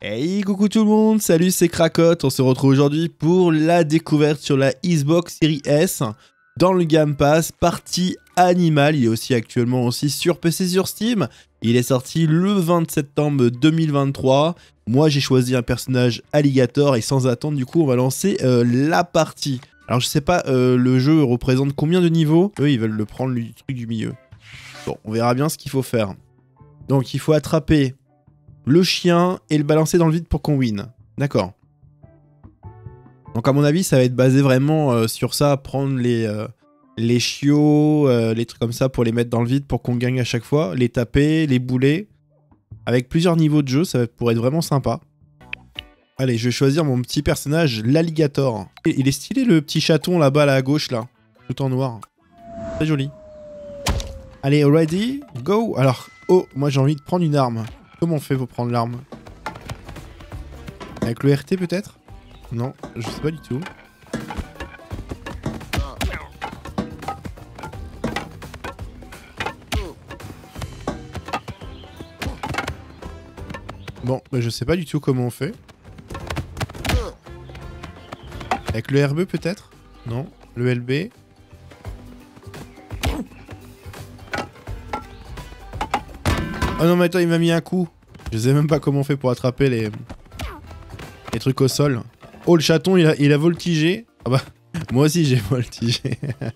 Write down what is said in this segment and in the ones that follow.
Hey, coucou tout le monde, salut, c'est Krakot. On se retrouve aujourd'hui pour la découverte sur la Xbox Series S dans le Game Pass, partie Animal. Il est aussi actuellement aussi sur PC, sur Steam. Il est sorti le 20 septembre 2023. Moi, j'ai choisi un personnage Alligator et sans attendre, du coup, on va lancer la partie. Alors, je sais pas, le jeu représente combien de niveaux? Eux, ils veulent le prendre, le truc du milieu. Bon, on verra bien ce qu'il faut faire. Donc, il faut attraper le chien et le balancer dans le vide pour qu'on win. D'accord. Donc à mon avis, ça va être basé vraiment sur ça, prendre les chiots, les trucs comme ça pour les mettre dans le vide pour qu'on gagne à chaque fois, les taper, les bouler. Avec plusieurs niveaux de jeu, ça pourrait être vraiment sympa. Allez, je vais choisir mon petit personnage, l'alligator. Il est stylé le petit chaton là-bas à gauche là, tout en noir. Très joli. Allez, ready, go. Alors, oh, moi j'ai envie de prendre une arme. Comment on fait pour prendre l'arme? Avec le RT peut-être? Non, je sais pas du tout. Bon, bah je sais pas du tout comment on fait. Avec le RB peut-être? Non, le LB. Oh non mais attends, il m'a mis un coup. Je sais même pas comment on fait pour attraper les trucs au sol. Oh, le chaton, il a voltigé. Ah bah, moi aussi j'ai voltigé.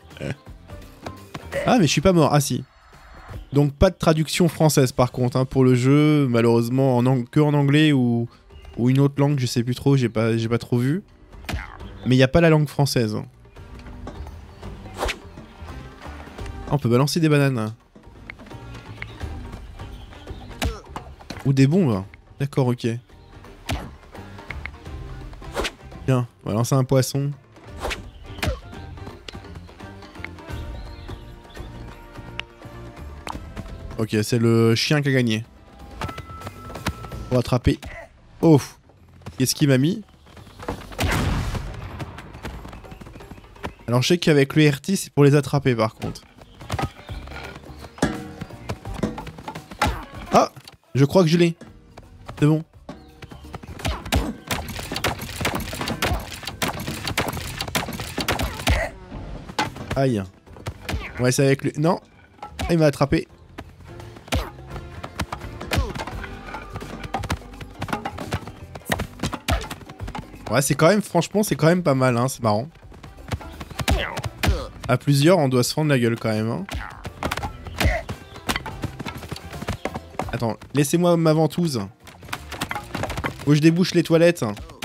Ah mais je suis pas mort, ah si. Donc pas de traduction française par contre, hein, pour le jeu, malheureusement que en anglais ou une autre langue, je sais plus trop, j'ai pas trop vu. Mais il n'y a pas la langue française. Ah, on peut balancer des bananes. Ou des bombes. D'accord, ok. Tiens, on va lancer un poisson. Ok, c'est le chien qui a gagné. Pour attraper. Oh! Qu'est-ce qu'il m'a mis? Alors je sais qu'avec le RT, c'est pour les attraper par contre. Ah! Je crois que je l'ai. C'est bon. Aïe. Ouais, c'est avec lui. Non. Ah, il m'a attrapé. Ouais, c'est quand même, franchement, c'est quand même pas mal, hein. C'est marrant. À plusieurs, on doit se fendre la gueule quand même, hein. Attends, laissez-moi ma ventouse. Faut que je débouche les toilettes.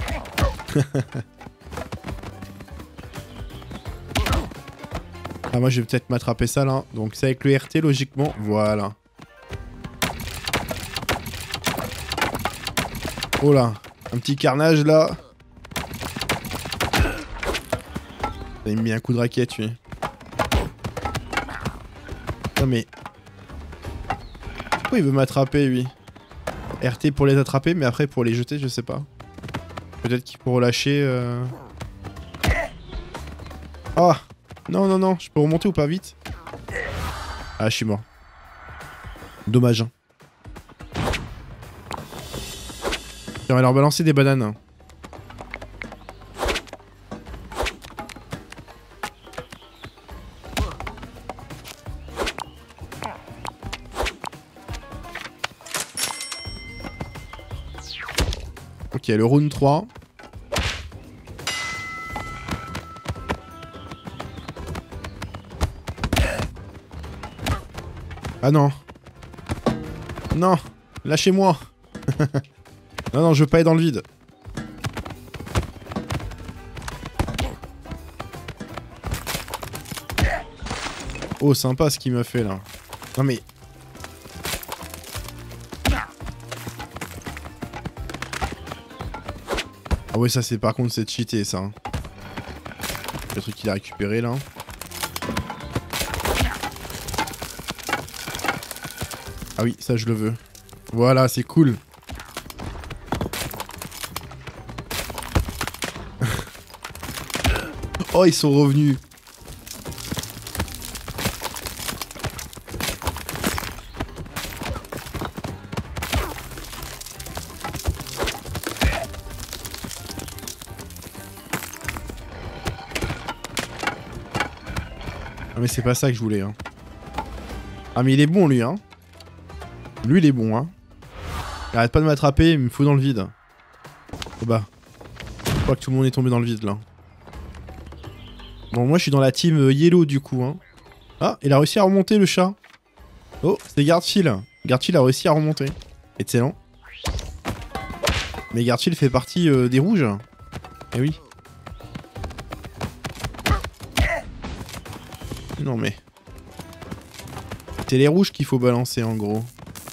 Ah, moi je vais peut-être m'attraper ça là. Donc c'est avec le RT logiquement. Voilà. Oh là, un petit carnage là. Il m'a mis un coup de raquette lui. Non mais... Pourquoi il veut m'attraper lui? RT pour les attraper, mais après pour les jeter, je sais pas. Peut-être qu'il faut relâcher... Ah! Non, non, non, je peux remonter ou pas vite? Ah, je suis mort. Dommage. On va leur balancer des bananes. Ok, le round 3. Ah non. Non. Lâchez-moi. Non, non, je veux pas être dans le vide. Oh, sympa ce qu'il m'a fait là. Non mais... Ah ouais, ça c'est par contre c'est cheaté ça. Hein. Le truc qu'il a récupéré là. Ah oui, ça je le veux. Voilà, c'est cool. Oh, ils sont revenus. mais c'est pas ça que je voulais, hein. Ah, mais il est bon, lui, hein. Lui, il est bon, hein. Il arrête pas de m'attraper, il me fout dans le vide. Oh bah. Je crois que tout le monde est tombé dans le vide, là. Bon, moi, je suis dans la team Yellow, du coup, hein. Ah, il a réussi à remonter, le chat. Oh, c'est Garfield. Garfield a réussi à remonter. Excellent. Mais Garfield fait partie des rouges. Eh oui. Non mais... C'est les rouges qu'il faut balancer en gros.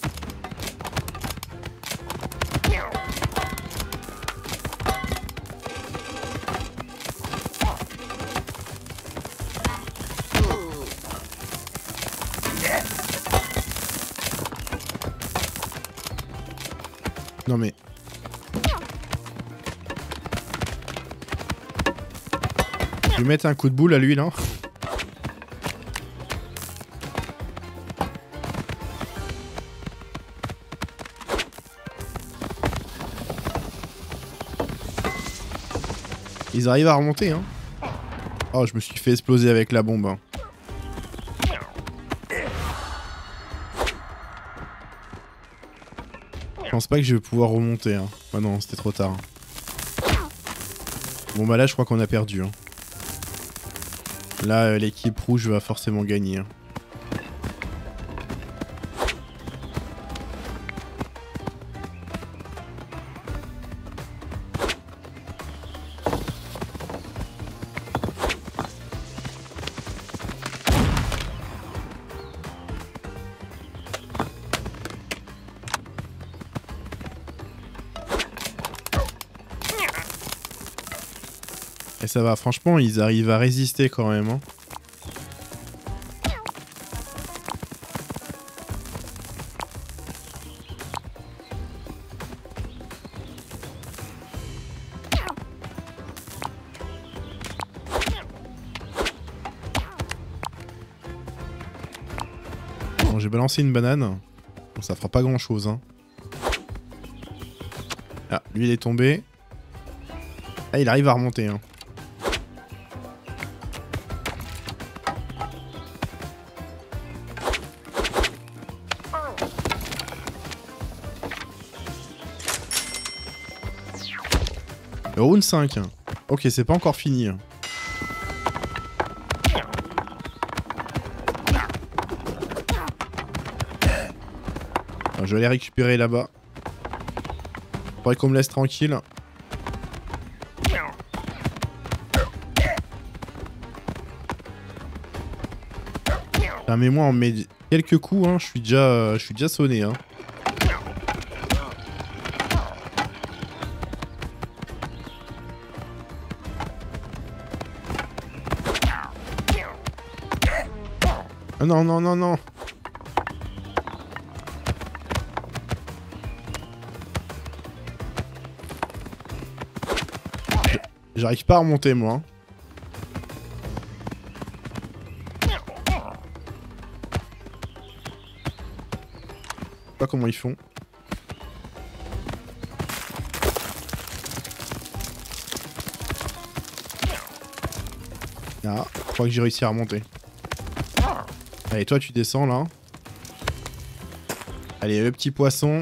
Non mais... Je vais mettre un coup de boule à lui là. Ils arrivent à remonter, hein. Oh, je me suis fait exploser avec la bombe. Hein. Je pense pas que je vais pouvoir remonter. Hein. Ah non, c'était trop tard. Bon bah là, je crois qu'on a perdu. Hein. Là, l'équipe rouge va forcément gagner. Hein. Et ça va, franchement, ils arrivent à résister quand même. Hein. Bon, j'ai balancé une banane. Bon, ça fera pas grand chose. Hein. Ah, lui il est tombé. Ah, il arrive à remonter. Hein. Round 5. Ok, c'est pas encore fini. Alors, je vais aller récupérer là-bas. Faudrait qu'on me laisse tranquille. Ah, mais moi, on met quelques coups, hein, je suis déjà sonné. Hein. Ah non, non, non, non. J'arrive pas à remonter, moi. Hein. Je sais pas comment ils font. Ah, je crois que j'ai réussi à remonter. Allez, toi tu descends là. Allez, le petit poisson.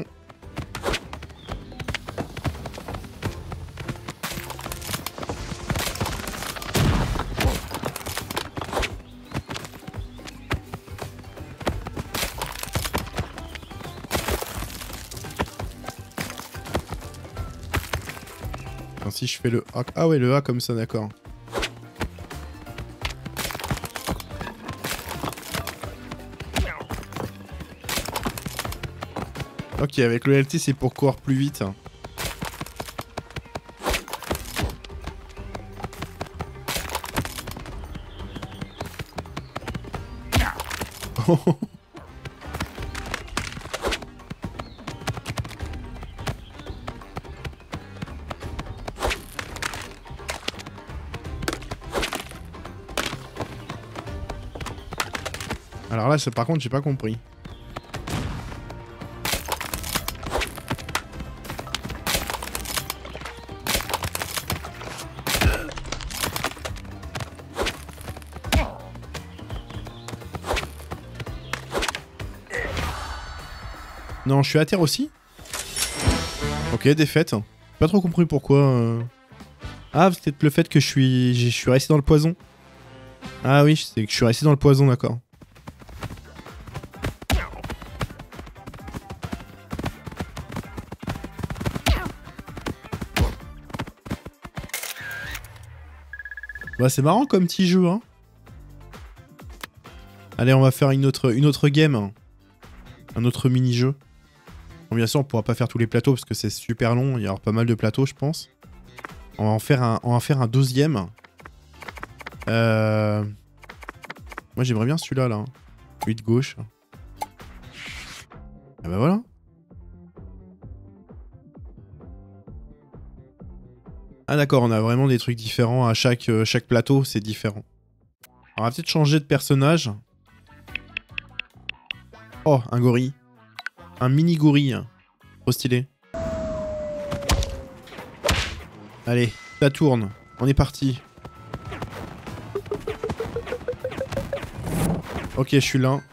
Enfin, si je fais le A... Ah ouais, le A comme ça, d'accord. Ok, avec le LT, c'est pour courir plus vite. Alors là, par contre, j'ai pas compris. Non, je suis à terre aussi. Ok, défaite. Pas trop compris pourquoi. Ah, c'est peut-être le fait que je suis resté dans le poison. Ah oui, c'est que je suis resté dans le poison, d'accord. Bah c'est marrant comme petit jeu, hein. Allez, on va faire une autre game. Un autre mini-jeu. Bon, bien sûr, on pourra pas faire tous les plateaux parce que c'est super long. Il y aura pas mal de plateaux, je pense. On va en faire un 12e. Moi, j'aimerais bien celui-là, là. Celui de gauche. Ah bah voilà. Ah d'accord, on a vraiment des trucs différents. À chaque plateau, c'est différent. On va peut-être changer de personnage. Oh, un gorille. Un mini gorille. Trop stylé. Allez, ça tourne. On est parti. Ok, je suis là.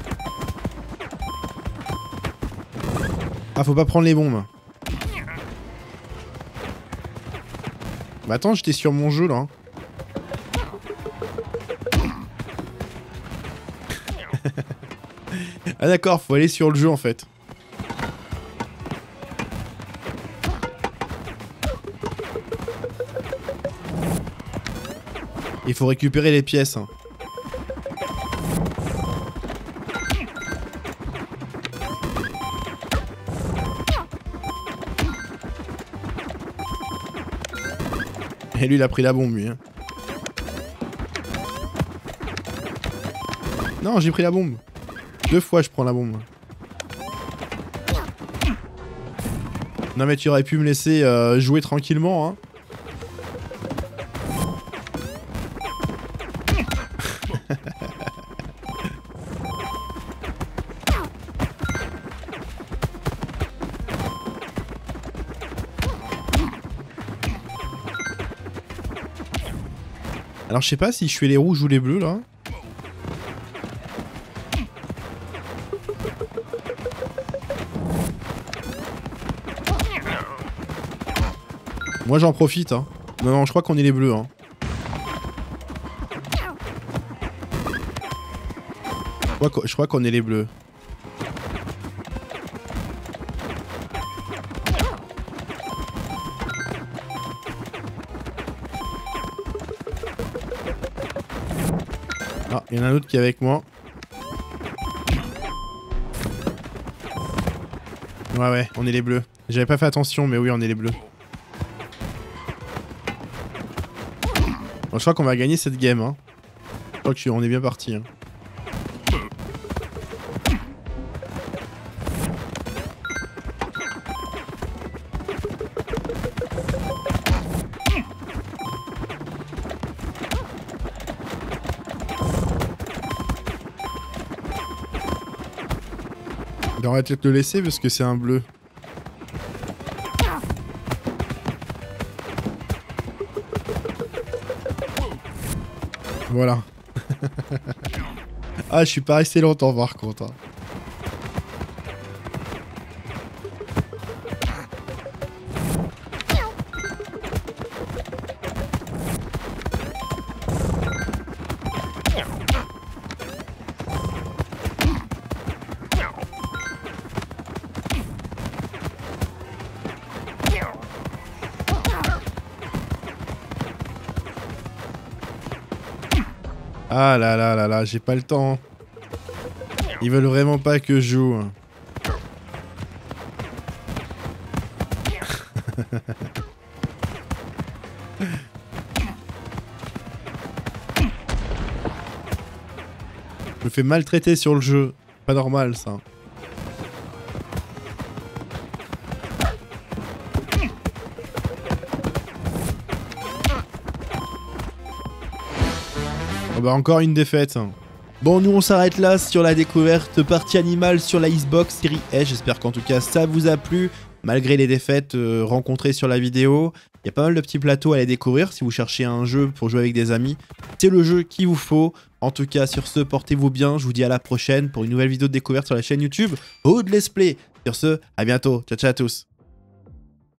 Ah, faut pas prendre les bombes. Bah attends, j'étais sur mon jeu, là. Ah d'accord, faut aller sur le jeu, en fait. Il faut récupérer les pièces. Et lui, il a pris la bombe, lui. Hein. Non, j'ai pris la bombe. 2 fois, je prends la bombe. Non, mais tu aurais pu me laisser jouer tranquillement, hein. Alors je sais pas si je fais les rouges ou les bleus là. Moi j'en profite hein. Non non je crois qu'on est les bleus hein. Je crois qu'on est les bleus. Ah, il y en a un autre qui est avec moi. Ouais, on est les bleus. J'avais pas fait attention, mais oui, on est les bleus. Bon, je crois qu'on va gagner cette game. Hein. Je crois qu'on est bien parti. Hein. Il aurait peut-être le laisser parce que c'est un bleu. Voilà. Ah, je suis pas resté longtemps par contre. Hein. Ah là là là là, j'ai pas le temps. Ils veulent vraiment pas que je joue. Je me fais maltraiter sur le jeu. Pas normal ça. Oh bah encore une défaite. Bon, nous on s'arrête là sur la découverte partie animale sur la Xbox Series S. J'espère qu'en tout cas ça vous a plu, malgré les défaites rencontrées sur la vidéo. y a pas mal de petits plateaux à aller découvrir si vous cherchez un jeu pour jouer avec des amis. C'est le jeu qu'il vous faut. En tout cas, sur ce, portez-vous bien. Je vous dis à la prochaine pour une nouvelle vidéo de découverte sur la chaîne YouTube Hood Let's Play. Sur ce, à bientôt. Ciao, ciao à tous.